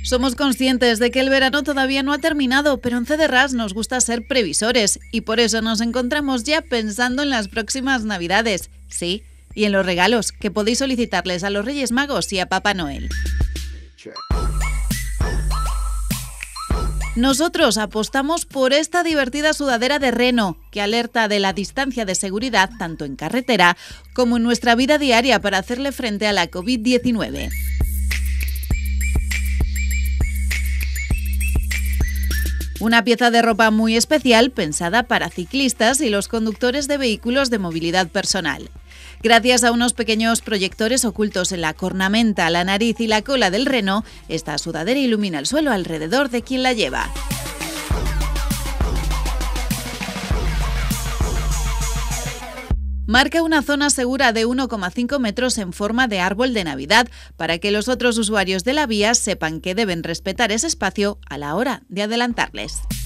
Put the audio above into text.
Somos conscientes de que el verano todavía no ha terminado, pero en CDRAS nos gusta ser previsores y por eso nos encontramos ya pensando en las próximas Navidades. Sí, y en los regalos que podéis solicitarles a los Reyes Magos y a Papá Noel. Nosotros apostamos por esta divertida sudadera de Reno, que alerta de la distancia de seguridad tanto en carretera como en nuestra vida diaria para hacerle frente a la COVID-19. Una pieza de ropa muy especial pensada para ciclistas y los conductores de vehículos de movilidad personal. Gracias a unos pequeños proyectores ocultos en la cornamenta, la nariz y la cola del Reno, esta sudadera ilumina el suelo alrededor de quien la lleva. Marca una zona segura de 1,5 metros en forma de árbol de Navidad para que los otros usuarios de la vía sepan que deben respetar ese espacio a la hora de adelantarles.